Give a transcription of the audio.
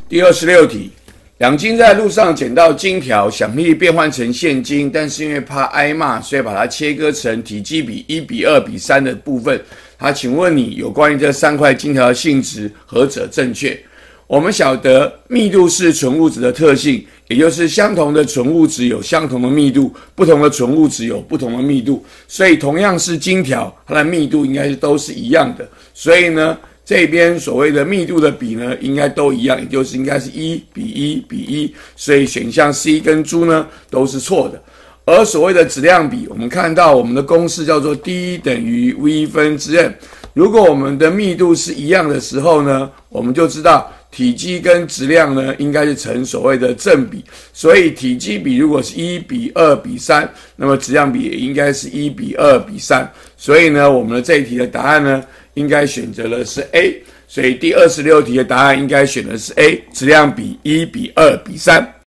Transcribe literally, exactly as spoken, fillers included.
第二十六题，两金在路上捡到金条，想必变换成现金，但是因为怕挨骂，所以把它切割成体积比一比二比三的部分。他请问你有关于这三块金条的性质，何者正确？我们晓得密度是纯物质的特性，也就是相同的纯物质有相同的密度，不同的纯物质有不同的密度，所以同样是金条，它的密度应该是都是一样的。所以呢，这边所谓的密度的比呢，应该都一样，也就是应该是一比一比一，所以选项 C 跟猪呢都是错的。而所谓的质量比，我们看到我们的公式叫做 D 等于 V 分之 M。如果我们的密度是一样的时候呢，我们就知道体积跟质量呢应该是成所谓的正比。所以体积比如果是一比二比三，那么质量比也应该是一比二比三。所以呢，我们的这一题的答案呢，应该选择的是 A。所以第二十六题的答案应该选的是 A， 质量比一比二比三。